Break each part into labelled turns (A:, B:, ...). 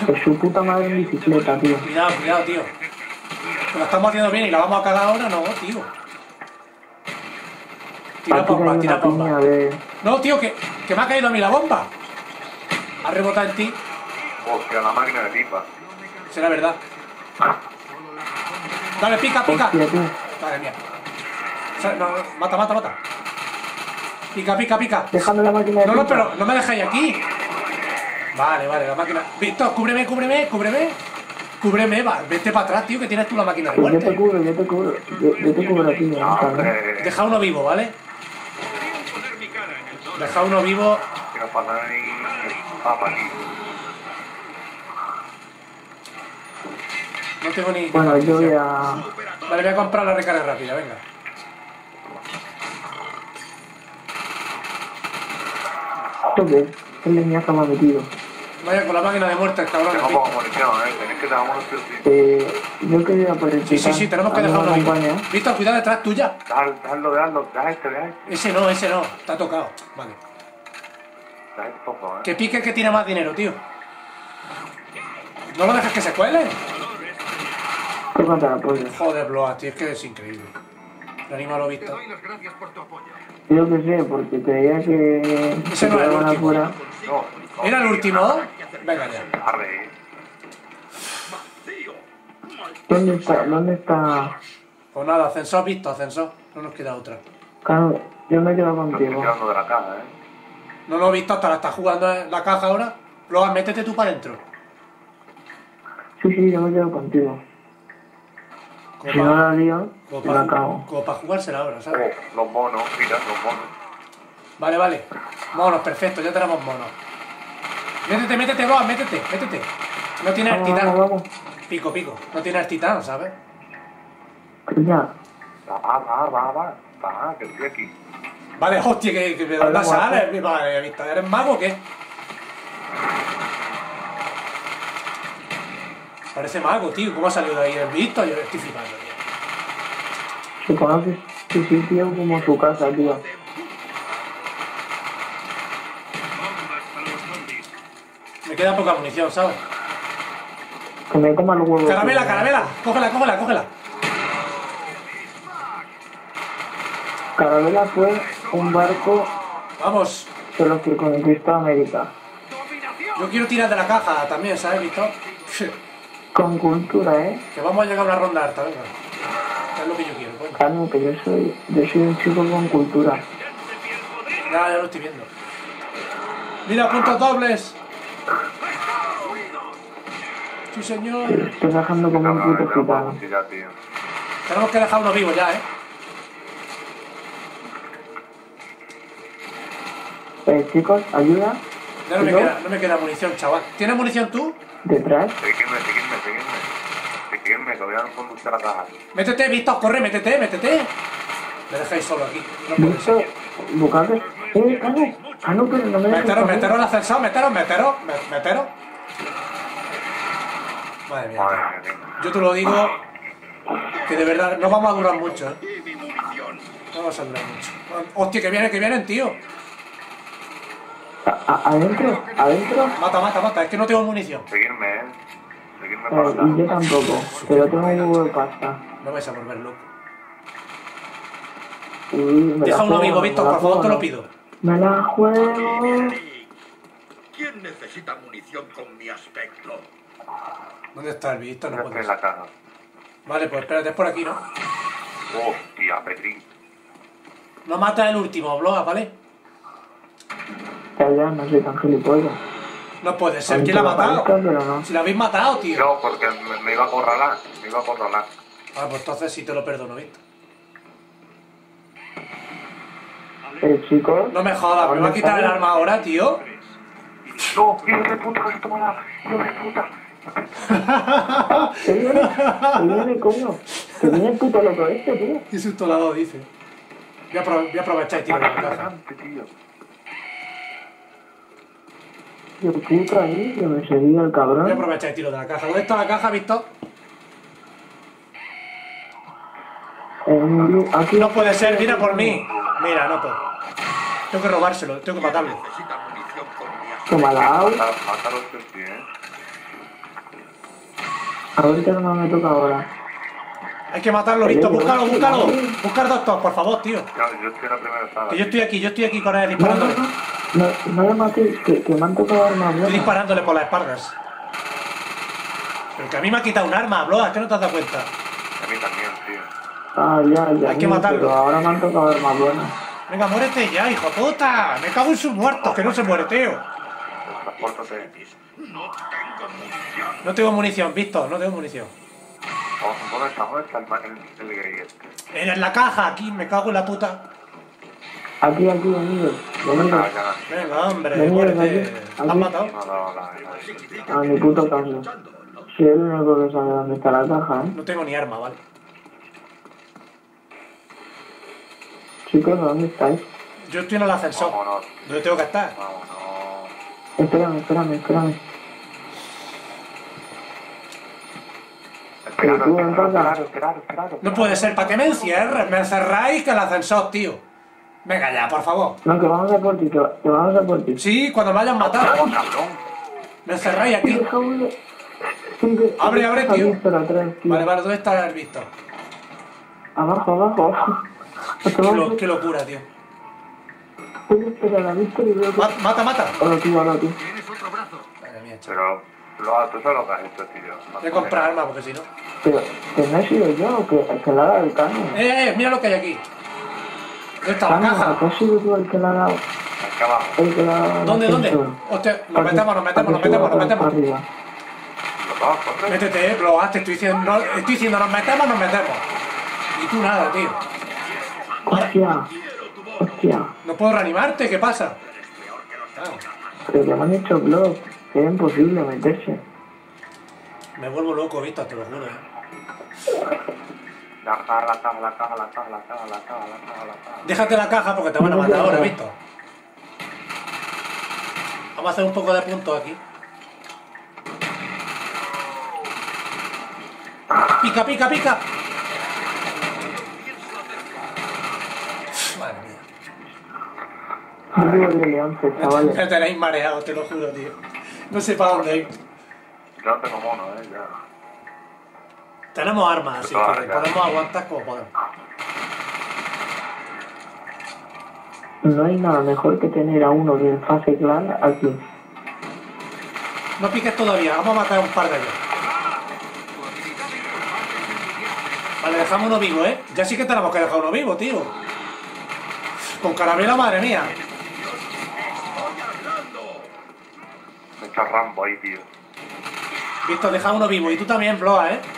A: Es su puta madre en bicicleta, tío.
B: Cuidado, cuidado, tío. Que lo estamos haciendo bien y la vamos a cagar ahora, no, tío. Tira
A: Aquí
B: bomba,
A: hay
B: tira
A: una piña
B: bomba.
A: de...
B: No, tío, que me ha caído a mí la bomba. Ha rebotado en ti.
C: Hostia, la máquina de pipa.
B: Será verdad. Dale, pica, pica.
A: Hostia, tío.
B: Madre mía. No, mata, mata, mata. Pica, pica, pica.
A: Déjame la máquina de
B: No, no,
A: pipa.
B: pero no me dejáis aquí. Vale, vale, la máquina. Víctor, cúbreme, cúbreme, cúbreme. Cúbreme, va. Vete para atrás, tío, que tienes tú la máquina de
A: Yo te
B: muerte.
A: cubro, yo te cubro. Yo te cubro a ti,
C: No,
A: ¿no?
C: hombre.
B: Deja uno vivo, ¿vale? Deja uno vivo.
C: Que no pasa ni papa aquí.
B: No tengo ni...
A: Bueno, yo voy a...
B: Vale, voy a comprar la recarga rápida, venga.
A: ¿Esto qué? ¿Qué leñazo me ha metido?
B: Vaya con la máquina de muerte, el cabrón.
C: Tengo
B: Víctor.
C: poca munición, tenéis que dar uno sí o sí.
A: Yo quería por el
B: Sí, sí, sí, tenemos que dejar uno vivo.
A: acompaña.
B: Víctor, cuidado detrás tuya.
C: Dejadlo, deja este.
B: Ese no, está tocado. Vale.
C: Deja este poco,
B: Que pique el que tiene más dinero, tío. No lo dejes que se cuele.
A: ¿Qué pasa la polla?
B: Joder, Bloa, tío, es que es increíble. El animal lo visto.
A: Yo qué sé, porque creía que...
B: Ese no es el
A: quedaban
B: último.
A: afuera.
C: No.
B: ¿Era el último? Venga ya.
C: Arre.
A: ¿Dónde está...?
B: Pues nada, ascensor visto, ascensor. No nos queda otra.
A: Claro, yo me quedo
C: Lo estoy
A: contigo.
C: tirando de la caja,
B: No lo he visto, hasta la está jugando en la caja ahora. Bloa, métete tú para adentro.
A: Sí, yo me quedo contigo.
B: Como
A: Si no la lío, me la cago.
B: como para jugársela ahora, ¿sabes?
C: Los monos, mira, los monos.
B: Vale, vale. Monos, perfecto, ya tenemos monos. Métete, métete, Bloa, métete. No tiene el titán.
A: Vamos.
B: Pico, pico. No tiene el titán, ¿sabes?
A: Ya.
C: Va, que estoy aquí.
B: Vale, hostia, que de dónde sales. Vale, Víctor, ¿eres mago o qué? Parece mago, tío. ¿Cómo ha salido de ahí el visto? Yo estoy flipando, tío.
A: Se conoce su sitio como su casa, tío.
B: Me queda poca munición, ¿sabes?
A: Que me coma los huevos.
B: Caramela,
A: tío.
B: caramela. Cógela.
A: Carabela fue un barco
B: Vamos.
A: de los que conquistó América.
B: Yo quiero tirar de la caja también, ¿sabes, Víctor?
A: Con cultura, ¿eh?
B: Que vamos a llegar a una ronda harta, venga. Que es lo que yo quiero, coño.
A: Claro, que yo soy un chico con cultura.
B: Ya lo estoy viendo. Mira, puntos dobles. Sí, señor.
A: Estoy bajando como un puto gitano.
C: Ya, tío.
B: Tenemos que dejar uno vivo ya, ¿eh?
A: Chicos, ayuda.
B: Ya no me queda munición, chaval. ¿Tienes munición tú?
A: Detrás.
C: Seguidme, que voy a conducir a la caja.
B: Métete, Víctor, corre, métete. Me dejáis solo aquí. No puede
A: ¿Listo?
B: ser.
A: ¿Bucaque? Carlos. Ah, no, pero no me dejes pasar.
B: Meteros en el ascensor, meteros. Madre mía.
C: Madre mía.
B: Yo te lo digo que de verdad no vamos a durar mucho, ¿eh? No vamos a durar mucho. Hostia, que vienen, tío.
A: ¿Adentro?
B: Mata. Es que no tengo munición.
C: Seguidme para acá.
A: Y yo tampoco. Pero tengo un huevo de pasta.
B: No vais a volver loco.
A: Uy, me
B: Deja
A: la
B: uno
A: juego,
B: vivo,
A: me
B: Víctor,
A: la
B: por favor,
A: juego,
B: te lo
A: ¿no?
B: pido.
A: Me la juego.
D: ¿Quién necesita munición con mi aspecto?
B: ¿Dónde está el Víctor? No
C: Estoy
B: puede
C: en
B: ser.
C: la caja.
B: Vale, pues espérate, es por aquí, ¿no?
C: Hostia, Petri.
B: No mata el último, Bloa, ¿vale?
A: Ya, no soy tan gilipollas.
B: No puede ser. ¿Quién la ha matado?
A: Pero no.
B: Si la habéis matado, tío.
C: No, porque me iba a acorralar.
B: Ah, pues entonces sí te lo perdono, Víctor.
A: Chicos.
B: No me jodas, ¿me va a quitar el arma ahora, tío?
C: No, hijo de puta, que se toma la... Hijo de puta.
A: ¿Qué viene, coño? Que viene el puto loco este, tío.
B: Qué susto la ha dado, dice. Voy a aprovechar y tiro de la caja.
C: Adelante, tío.
A: Yo puta ahí, que me seguía el
B: Voy a
A: cabrón.
B: aprovechar y tiro de la caja. ¿Dónde está la caja, Víctor?
A: Aquí
B: No puede ser, mira por mí. Mira, no puedo. Tengo que robárselo, tengo que matarlo.
D: Necesita munición con mi aspecto.
A: toma la AU.
C: Mátalo, sí,
A: A ver qué arma me toca ahora.
B: Hay que matarlo, Víctor. Búscalo, búscalo. Busca al doctor, por favor, tío.
C: Yo estoy en la primera sala.
B: Que yo estoy aquí con él
A: No,
B: disparándole.
A: no me mates, que me han tocado armas
B: Estoy
A: buenas.
B: disparándole por las espaldas. Pero que a mí me ha quitado un arma, Bloa, ¿qué no te has dado cuenta?
C: A mí también, tío.
A: Ah, ya.
B: Hay que matarlo.
A: Pero ahora me han tocado armas buenas.
B: Venga, muérete ya, hijo puta. Me cago en sus muertos, que no se muere, tío.
C: Transpórtate.
B: No tengo munición, Víctor, no tengo munición.
C: ¿Dónde está el gay este?
B: En la caja, aquí, me cago en la puta.
A: Aquí, venido.
C: Ah, ya.
B: Venga, hombre,
A: Vení,
B: muérete.
A: aquí.
B: ¿Has matado?
C: No.
A: A mi puto caso. Soy el único que sabe dónde está la caja, ¿eh?
B: No tengo ni arma, ¿vale?
A: Chicos, ¿dónde estáis?
B: Yo estoy en el ascensor.
C: Vámonos.
B: ¿Dónde tengo que estar?
C: Vámonos.
A: Espérame.
C: Esperad.
B: No puede ser, ¿para qué me encierres? Me encerráis que el ascensor, tío. Venga ya, por favor.
A: No, que vamos a por ti, que vamos a por ti.
B: Sí, cuando me hayan matado.
C: Cabrón.
B: Me encerráis aquí. Abre, tío.
A: Tío.
B: Vale, ¿dónde está el Víctor?
A: Abajo.
B: Qué locura, tío.
A: Tengo que esperar a Víctor y veo que...
B: Mata.
A: Ahora tú.
B: Madre mía, chaval.
C: Pero, tú sabes lo que has hecho, tío.
B: Voy a comprar armas porque si no.
A: Pero, que no he sido yo, que la ha dado el caño.
B: Mira lo que hay aquí. ¿Dónde está la caja?
A: Que has sido tú el que la ha dado.
C: Aquí abajo.
A: El que la ha dado.
B: ¿Dónde? Hostia, nos metemos.
A: Arriba.
C: Los dos, corre.
B: Métete, Bloa, te estoy diciendo, nos metemos. Y tú nada, tío.
A: Hostia.
B: No puedo reanimarte, ¿qué pasa? Claro.
A: Pero que me han hecho blog, que es imposible meterse.
B: Me vuelvo loco, Víctor, te lo juro,
C: La caja.
B: Déjate la caja porque te van a matar ahora, Víctor. Vamos a hacer un poco de puntos aquí. Pica. Madre mía.
A: Yo vivo en el 11, chavales.
B: Me tenéis mareado, te lo juro, tío. No sé para dónde ir.
C: Yo no tengo mono, ya.
B: Tenemos armas, así que podemos aguantar como podemos.
A: No hay nada mejor que tener a uno de fase clan aquí.
B: No piques todavía, vamos a matar un par de ellos. Vale, dejamos uno vivo, ¿eh? Ya sí que tenemos que dejar uno vivo, tío. Con caramelo, madre mía.
C: Me he hecho Rambo ahí, tío.
B: Víctor, deja uno vivo. Y tú también, Bloa, ¿eh?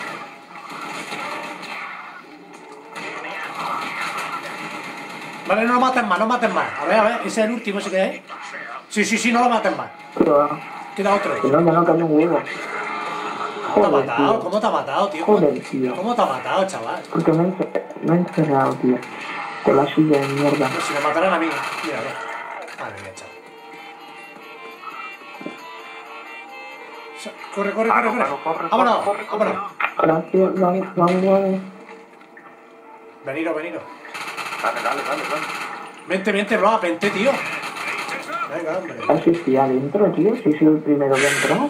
B: Vale, no lo maten más. A ver, ese es el último, ese que es. Sí, no lo maten más.
A: Pero,
B: Queda otro.
A: que no cambia un huevo.
B: ¿Cómo te ha matado, tío?
A: Joder, tío.
B: ¿Cómo te ha matado, chaval?
A: Porque me he encerrado, tío. Con la silla de mierda.
B: No, si me matarán a mí. Mira, a ver. Madre mía, chaval. Corre. Vámonos.
A: Gracias, vamos.
B: Veniros.
C: Dale.
B: Vente, Bloa, vente, tío. Venga, hombre.
A: Así estoy adentro, tío. Si soy el primero que entra.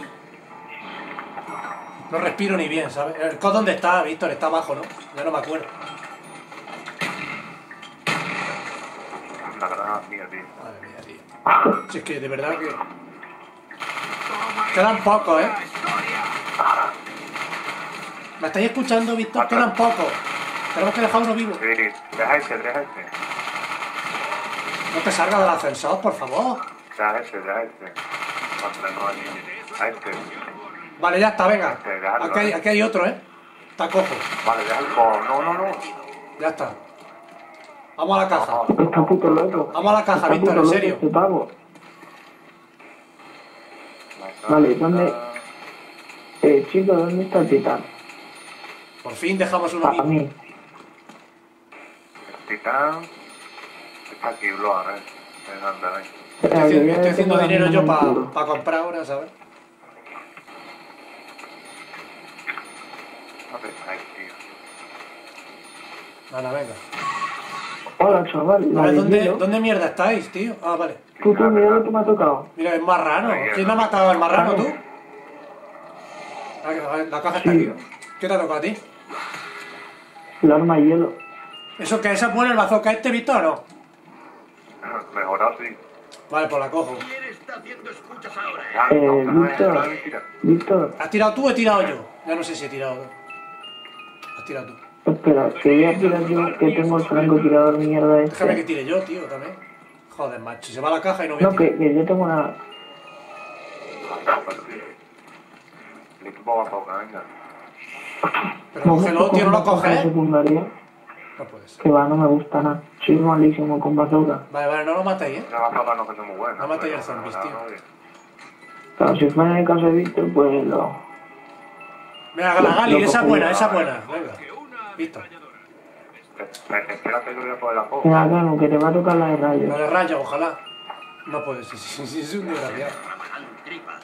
B: No respiro ni bien, ¿sabes? ¿El COD dónde está, Víctor? Está abajo, ¿no? Ya no me acuerdo.
C: La granada mía, tío.
B: Madre mía, tío. Si es que de verdad que... Quedan pocos, ¿eh? ¿Me estáis escuchando, Víctor? Quedan pocos. Tenemos que dejar uno vivo.
C: Sí, deja este.
B: No te salgas del ascensor, por favor.
C: Deja este. Contra no hay. A este.
B: Vale, ya está, venga.
C: Déjalo,
B: Aquí hay otro, ¿eh? Está cojo.
C: Vale, deja el cojo. No.
B: Ya está. Vamos a la caja.
A: Está puto loco.
B: Vamos a la caja,
A: Está
B: Víctor,
A: puto
B: en
A: loco
B: serio.
A: este pavo. Vale, ¿dónde? Chicos, ¿dónde está el titán?
B: Por fin dejamos uno
A: Para
B: vivo.
A: mí.
C: El titán. Está aquí, Bloa, Anda, ahí.
B: Estoy haciendo dinero yo para comprar ahora, ¿sabes?
C: ¿Dónde estáis, tío?
B: Vale, venga.
A: Hola, chaval.
B: A ver, ¿dónde mierda estáis, tío? Ah, vale.
A: Tú, mira lo que me ha tocado.
B: Mira, es marrano. ¿Quién ha matado al marrano, tú? La caja está
A: Sí.
B: aquí, ¿no? ¿Qué te ha tocado a ti?
A: El arma de hielo.
B: ¿Eso que esa pone el bazooka este, Víctor, o no?
C: Mejorado, sí.
B: Vale, pues la cojo.
D: ¿Quién está haciendo escuchas ahora?
C: Ya, no,
A: Víctor.
C: no es mentira.
A: Víctor,
B: ¿Has tirado tú o he tirado yo? Ya no sé si he tirado tú. Has tirado tú.
A: espera, que voy a tirar yo, que tengo el francotirador mierda
B: Déjame que
A: este.
B: tire yo, tío, también. Joder, macho, se va a la caja y no voy a
A: No,
B: tirar.
A: que yo tengo una...
C: El equipo va a poca, venga.
B: Pero cógelo, tío, no lo coges.
A: secundaria,
B: No puede ser.
A: que va, no me gusta nada. Soy malísimo con bazooka.
B: Vale, vale, no lo matéis, ¿eh?
C: Una bazooka no que son muy buenas.
B: No matéis
C: pero
B: al zombies,
C: nada,
B: tío.
C: no, bien.
A: Claro, si fuera en el caso de Víctor, pues lo...
B: Venga, la Gali,
A: Lo
B: esa es
A: cojo
B: buena,
A: yo.
B: esa es buena. Venga. Listo.
C: Espera que yo voy a poner la foto.
A: Venga, claro, que te va a tocar la de
B: La
A: rayos.
B: de raya, ojalá. No puede ser, sí, es un desgraciado.
D: Tripas.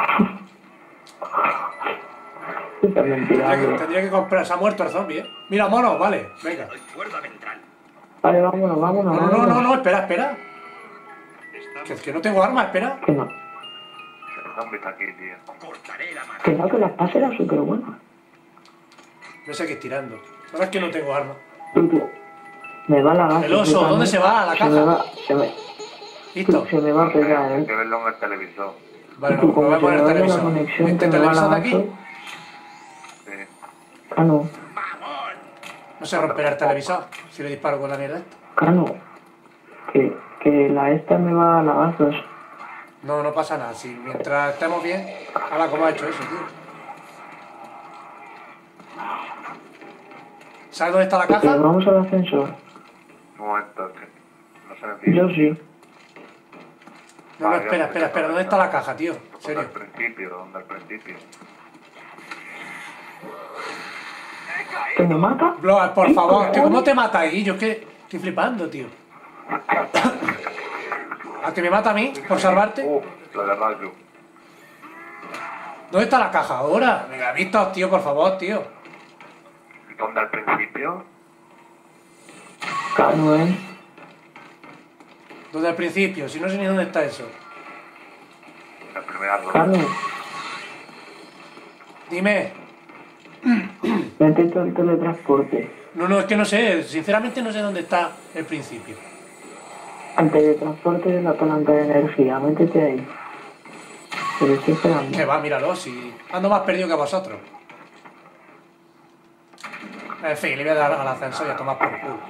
A: Estás mentira,
B: Tendría que comprar, se ha muerto el zombie, ¿eh? Mira, mono, vale, venga.
D: Cuerda ventral.
A: Vale, vámonos, vámonos,
B: No, no,
A: vámonos.
B: no, no, espera, espera. Que no tengo arma, espera.
A: Que no,
C: El zombie está aquí, tío.
D: Cortaré la mano.
A: que no, que las pases eran súper buenas.
B: No sé qué tirando. Ahora es que no tengo arma.
A: Me va la gasa.
B: El oso, ¿dónde se va? ¿A la
A: Se
B: caja?
A: me va,
B: Listo.
A: se me va a pegar,
C: Hay que verlo en el televisor.
B: Vale,
A: Tú,
B: no,
A: como
B: me voy a
A: se
B: poner
A: me
B: el
A: vaya la
B: televisor.
A: conexión,
B: ¿Este
A: que me va
B: televisor de
A: la
B: aquí?
A: gasa.
C: Sí.
A: Cano,
B: No se romperá el televisor si le disparo con la mierda esta.
A: Cano, que la esta me va a lagazos.
B: No, no pasa nada. Si mientras estemos bien, ahora cómo ha hecho eso, tío. ¿Sabes dónde está la caja?
A: Vamos al ascensor.
C: Un momento, que no se me pide.
A: Yo sí.
B: No, no, espera. ¿Dónde está la caja, tío? En
C: Donde
B: serio.
C: al principio, donde al principio.
A: ¿Que me mata?
B: Blood, por favor, tío, ¿cómo te mata ahí? Yo es que estoy flipando, tío. ¿A que me mata a mí por salvarte?
C: Lo de rayo.
B: ¿Dónde está la caja ahora? Venga, Víctor, tío, por favor, tío.
C: Donde al principio.
A: Cano,
B: ¿Dónde al principio? Si no sé ni dónde está eso.
C: La primera ronda.
A: Cano,
B: Dime.
A: métete al teletransporte.
B: No, es que no sé. Sinceramente no sé dónde está el principio.
A: Al teletransporte de la palanca de energía, métete ahí. Pero estoy esperando.
B: Que va, míralo, si ando más perdido que vosotros. En fin, le voy a dar al ascensor y a tomar por culo.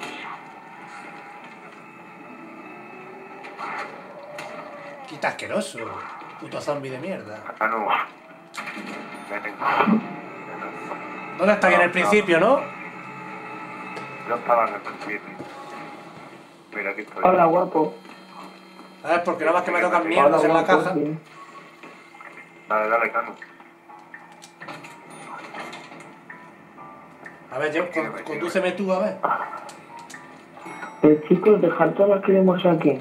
B: Quita asqueroso, puto zombie de mierda.
C: Ah, no. Ven.
B: ¿Dónde está? En el principio, ¿no?
C: Yo estaba en el principio. Mira, aquí estoy.
A: Hola, guapo.
B: A ver, porque nada más que me tocan mierdas en la
A: guapo,
B: caja.
A: sí.
C: Dale, Cano.
B: A ver, condúceme tú, a ver.
A: Chicos, dejar todas las que vemos aquí.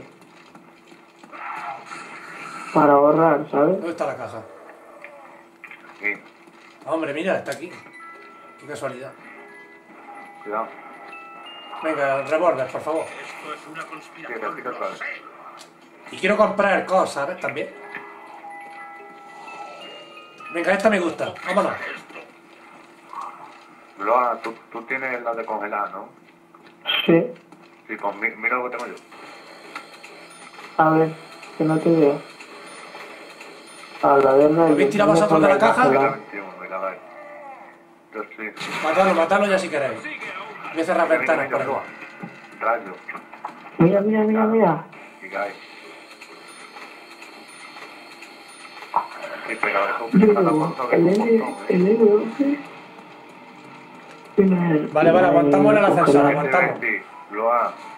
A: Para ahorrar, ¿sabes?
B: ¿Dónde está la caja?
C: Aquí.
B: Hombre, mira, está aquí. Qué casualidad.
C: Cuidado.
B: Venga, el revólver, por favor.
D: Esto es una
C: Sí,
D: conspiración.
C: aquí
D: Lo
C: está.
D: sé.
B: Y quiero comprar cosas, ¿sabes? También. Venga, esta me gusta. Vámonos.
C: Loa, tú tienes la de congelar, ¿no?
A: Sí.
C: Sí, pues mira lo que tengo yo.
A: A ver, que no te veo. A la verga.
B: ¿Habéis tirado vosotros de la caja?
C: Mira, 21, mira, dale. Yo sí.
B: Matadlo ya si queréis. Voy a cerrar ventanas por aquí.
C: Rayo.
A: Mira, mira, mira, mira.
C: Y cae. Sí, pero eso
A: Yo
C: cada
A: digo,
C: cosa que
A: el
C: es un
A: L,
C: montón, ¿eh?
A: el L12.
B: Vale, aguantamos en el ascensor, aguantamos.
C: Sí, Loa,